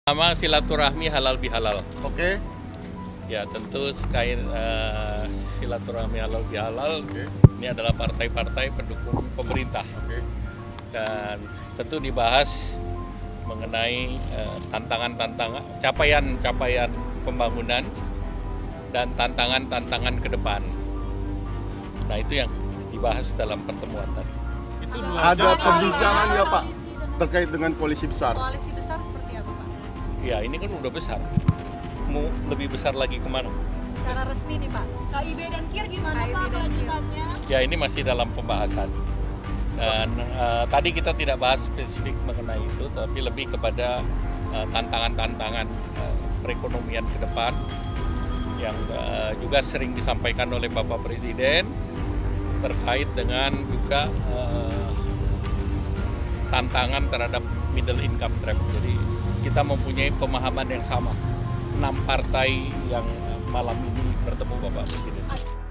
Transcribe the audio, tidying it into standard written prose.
Sama silaturahmi halal bihalal. Oke. Ya tentu sekait silaturahmi halal bihalal. Ini adalah partai-partai pendukung pemerintah. Dan tentu dibahas mengenai tantangan-tantangan, capaian-capaian pembangunan dan tantangan-tantangan ke depan. Nah itu yang dibahas dalam pertemuan tadi. Ada pembicaraan nggak Pak terkait dengan koalisi besar? Koalisi besar seperti apa Pak? Ya ini kan udah besar. Mau lebih besar lagi kemana? Secara resmi nih Pak. KIB dan KIR gimana Pak kelanjutannya? Ya ini masih dalam pembahasan. Dan tadi kita tidak bahas spesifik mengenai itu, tapi lebih kepada tantangan-tantangan perekonomian ke depan yang juga sering disampaikan oleh Bapak Presiden terkait dengan juga tantangan terhadap middle income trap. Jadi kita mempunyai pemahaman yang sama. 6 partai yang malam ini bertemu Bapak Presiden.